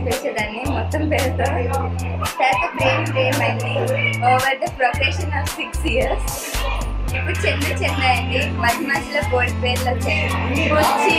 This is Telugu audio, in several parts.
చెప్పేసేదాన్ని మొత్తం పేరుతో. తర్వాత ప్రేమ్ అయింది. Over the profession of 6 years. ఇప్పుడు చెంద అయింది. మధ్య మధ్యలో గోల్డ్ పేర్లు వచ్చాయి. వచ్చి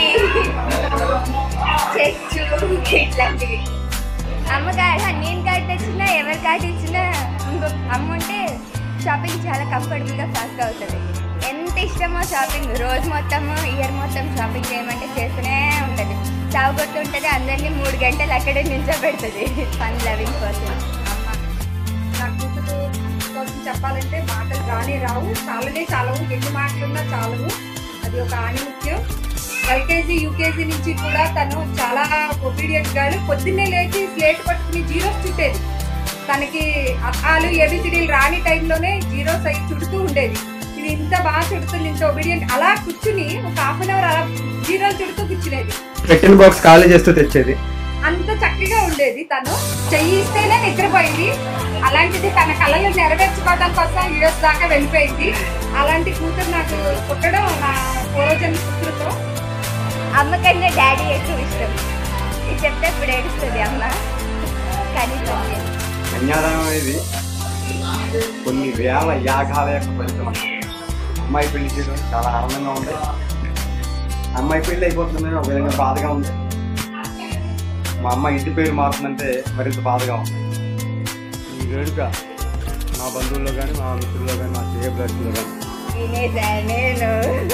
చెచ్చు ఇట్లాంటివి. అమ్మ నేను కార్డు తెచ్చినా ఎవరి కార్డు ఇచ్చినా ఇంకో అమ్మ ఉంటే షాపింగ్ చాలా కంఫర్టబుల్గా ఫాస్ట్గా అవుతుంది. ఎంత ఇష్టమో షాపింగ్, రోజు మొత్తము ఇయర్ మొత్తం షాపింగ్ చేయమంటే చేస్తూనే ఉంటుంది. చావు కొట్టుంటుంది. అందరినీ 3 గంటలు అక్కడే నిల్చోబెడుతుంది. ఫన్ లవింగ్ పర్సన్ అమ్మ. నా కూతురు కోసం చెప్పాలంటే మాటలు రానే రావు, చాలవు. ఎన్ని మాటలున్నా చాలవు. అది ఒక ఆణిముత్యం. ఎల్కేజీ యూకేజీ నుంచి కూడా తను చాలా ఒబీడియంట్ గారు. పొద్దున్నే లేచి స్లేట్ పట్టుకుని జీరోస్ చుట్టేది. తనకి అలు ఏబిసిడీలు రాని టైంలోనే జీరోస్ అయ్యి చుడుతూ ఉండేది. ఇది ఇంత బాగా చుడుతుంది, ఇంత ఒబీడియంట్. అలా కూర్చుని ఒక 1/2 hour అలా జీరోలు చుడుతూ కూర్చునేది. పెట్టిన బాక్స్ ఖాళీ చేస్తూ తెచ్చేది. అంత చక్కగా ఉండేది. తను చెయ్యిస్తేనే నిద్రపోయింది. అలాంటిది తన కళలు నెరవేర్చుకోవడం కోసం యూఎస్ దాకా వెళ్ళిపోయింది. అలాంటి కూతురు నాకు పుట్టడం నా పూర్వజన్మ కూతురుతో. అమ్మకన్నా డాడీ ఎక్కువ ఇష్టం. ఇది చెప్తే ఇప్పుడు ఏడుస్తుంది అమ్మ. కానీ కన్యాదానం అనేది కొన్ని వేల యాగాల యొక్క ఫలితం. అమ్మాయి పెళ్లి చేయడం చాలా ఆనందంగా ఉంది. అమ్మాయి పెళ్లి అయిపోతుందని ఒక విధంగా బాధగా ఉంది. మా అమ్మ ఇంటి పేరు మారుతుందంటే మరింత బాధగా ఉంది. ఈ వేడుక మా బంధువుల్లో కానీ, మా మిత్రుల్లో కానీ, మా శ్రేయభిలాషుల్లో కానీ నేను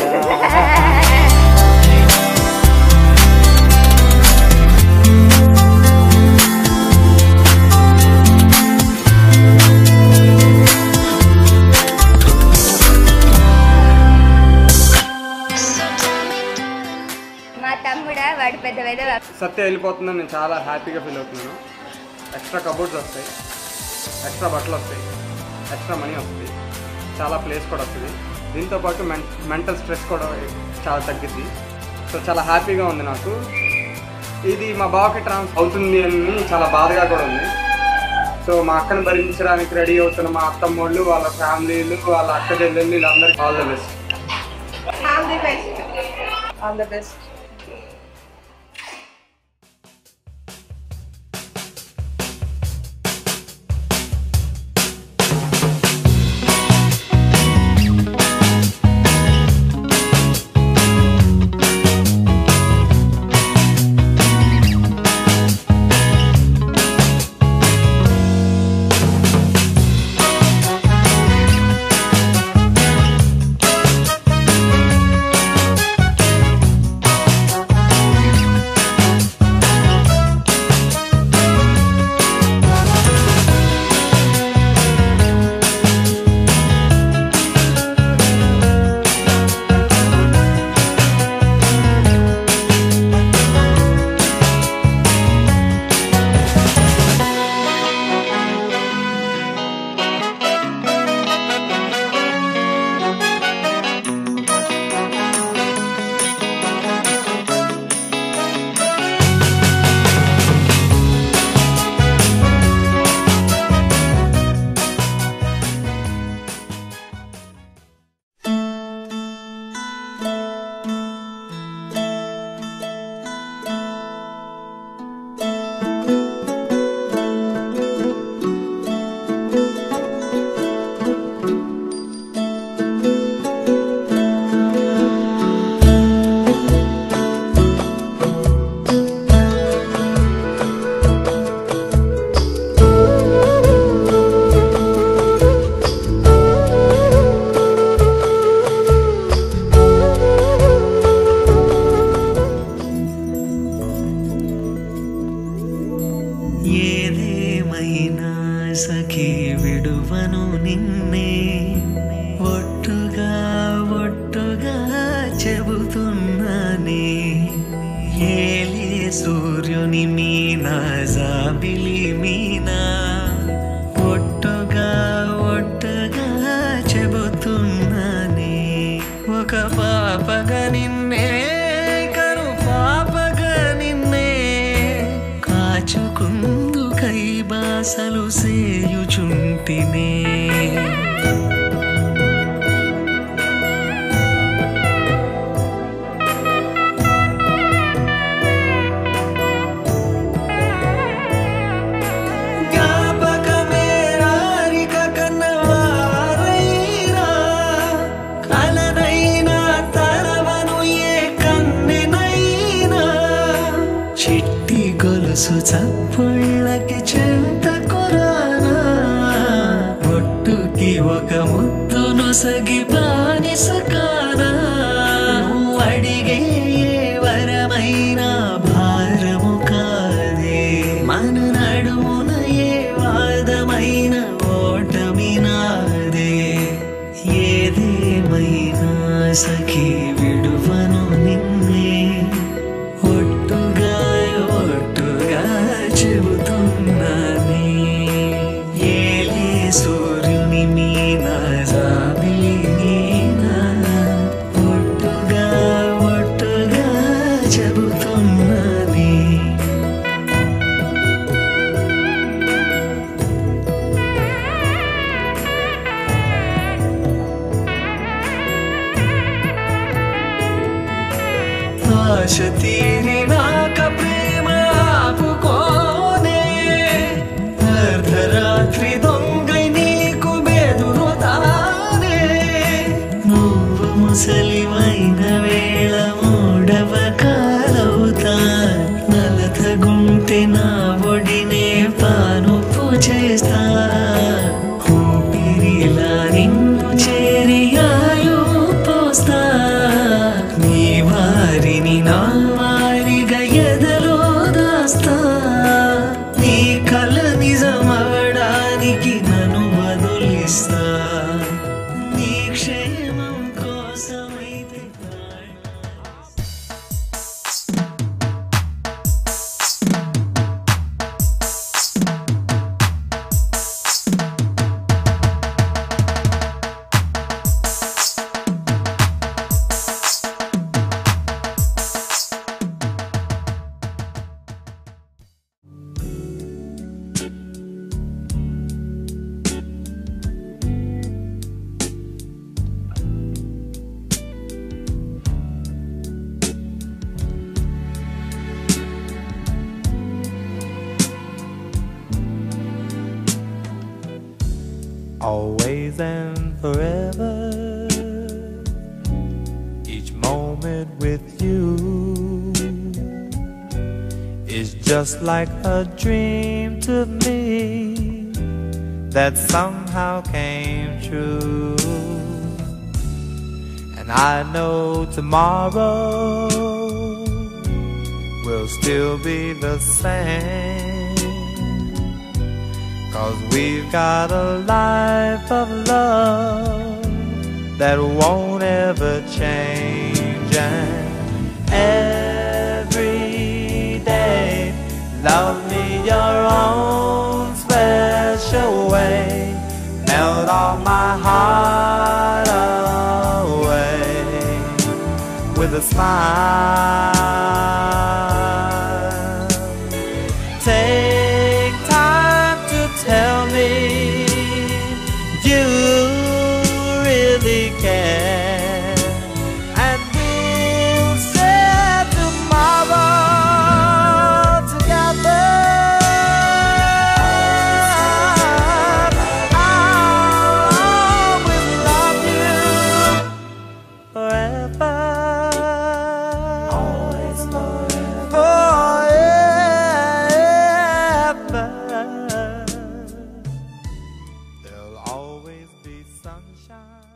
వాడు పెద్ద సత్య వెళ్ళిపోతుందని నేను చాలా హ్యాపీగా ఫీల్ అవుతున్నాను. ఎక్స్ట్రా కబోర్డ్స్ వస్తాయి, ఎక్స్ట్రా బట్టలు వస్తాయి, ఎక్స్ట్రా మనీ వస్తుంది, చాలా ప్లేస్ కూడా వస్తుంది. దీంతోపాటు మెంటల్ స్ట్రెస్ కూడా చాలా తగ్గిద్ది. సో చాలా హ్యాపీగా ఉంది నాకు. ఇది మా బావకి ట్రాన్స్ఫర్ అవుతుంది అని చాలా బాధగా కూడా ఉంది. సో మా అక్కను భరించడానికి రెడీ అవుతున్న మా అత్తమ్మోళ్ళు, వాళ్ళ ఫ్యామిలీలు, వాళ్ళ అక్క చెల్లెళ్ళు, వీళ్ళందరికీ all the best. All the best. సఖీ విడువను నిన్నే ఒట్టుగా చెబుతున్నానే ఏలే సూర్యుని మీనా జాబిలి మీనా ఒట్టుగా చెబుతున్నానే ఒక పాపగా నిన్నే కను పాపగా నిన్నే కాచుకుందు కై బాసలు సేయుచుంటినే చిట్టి గొలుసు చప్పుళ్ళకి చెంతకురానా ఒట్టుకి ఒక ముద్దు నొసగి బానిస కానా నువ్వు అడిగే ఏ వరమైనా భారము కాదే మన నడుమున ఏ వాదమైన ఓటమి నాదే ఏదేమైనా సఖీ విడువను నిన్నే ఒట్టుగా చెబుతున్నానే ఏలే సూర్యుని మీద జాబిలి నీనా ఒట్టుగా చెబుతున్నానే ఆశ తీరినాక ప్రేమ ఆపుకోనే అర్ధరాత్రి దొంగై నీకు బెదురుతానే నువ్వు ముసలిమైన వేళ మూడవ కాలవుతా నలతగుంటే నా ఒడినే పానుపు చేస్తా ఊపిరిలా నిన్ను చేరి ఆయు పోస్తా నీ వారిని నా వారిగా ఎదలో దాస్తా నీ కల నిజమవడానికి నన్ను బదులిస్తా నీ క్షేమం కోసమైతే always and forever. Each moment with you is just like a dream to me that somehow came true. And I know tomorrow will still be the same, 'cause we've got a life of love that won't ever change. And every day, love me your own special way, melt all my heart away with a smile. Take time to tell me you really care, and we'll share tomorrow together. I'll always love you forever. Always forever. There'll always be sunshine.